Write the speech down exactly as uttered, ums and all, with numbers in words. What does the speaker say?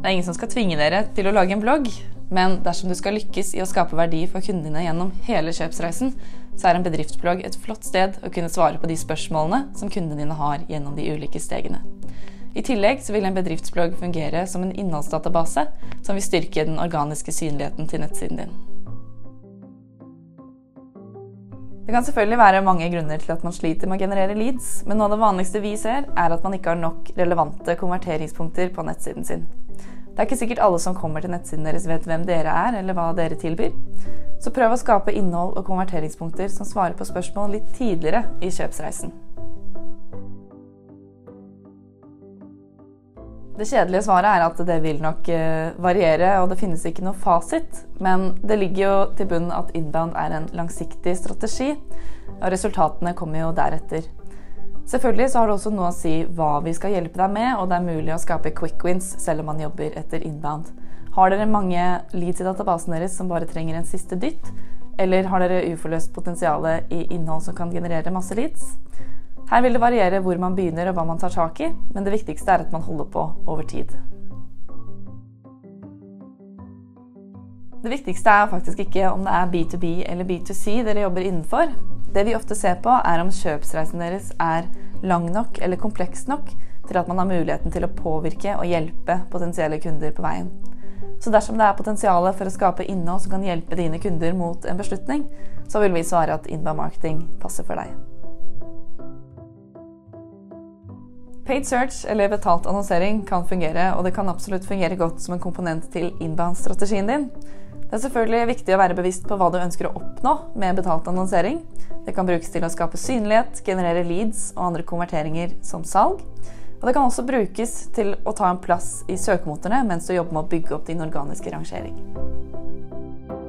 Det er ingen som skal tvinge dere til å lage en blogg, men dersom du skal lykkes i å skape verdi for kundene dine gjennom hele kjøpsreisen, så er en bedriftsblogg et flott sted å kunne svare på de spørsmålene som kundene dine har gjennom de ulike stegene. I tillegg så vil en bedriftsblogg fungere som en innholdsdatabase som vil styrke den organiske synligheten til nettsiden din. Det kan selvfølgelig være mange grunner til at man sliter med å generere leads, men noe av det vanligste vi ser er at man ikke har nok relevante konverteringspunkter på nettsiden sin. Det er ikke sikkert alle som kommer til nettsiden deres vet hvem dere er eller hva dere tilbyr, så prøv å skape innhold og konverteringspunkter som svarer på spørsmål litt tidligere i kjøpsreisen. Det kjedelige svaret er at det vil nok variere, og det finnes ikke noe fasit, men det ligger jo til bunn at inbound er en langsiktig strategi, og resultatene kommer jo deretter. Selvfølgelig så har det også noe å si hva vi skal hjelpe deg med, og det er mulig å skape quick wins selv om man jobber etter inbound. Har dere mange leads i databasen deres som bare trenger en siste dytt, eller har dere uforløst potensiale i innhold som kan generere masse leads? Her vil det variere hvor man begynner og hva man tar tak i, men det viktigste er at man holder på over tid. Det viktigste er faktisk ikke om det er B to B eller B to C dere jobber innenfor. Det vi ofte ser på er om kjøpsreisen deres er lang nok eller kompleks nok til at man har muligheten til å påvirke og hjelpe potensielle kunder på veien. Så dersom det er potensiale for å skape innhold som kan hjelpe dine kunder mot en beslutning, så vil vi svare at inbound marketing passer for deg. Paid search eller betalt annonsering kan fungere, og det kan absolutt fungere godt som en komponent til inbound-strategien din. Det er selvfølgelig viktig å være bevisst på hva du ønsker å oppnå med betalt annonsering. Det kan brukes til å skape synlighet, generere leads og andre konverteringer som salg. Og det kan også brukes til å ta en plass i søkemotorene mens du jobber med å bygge opp din organiske rangering.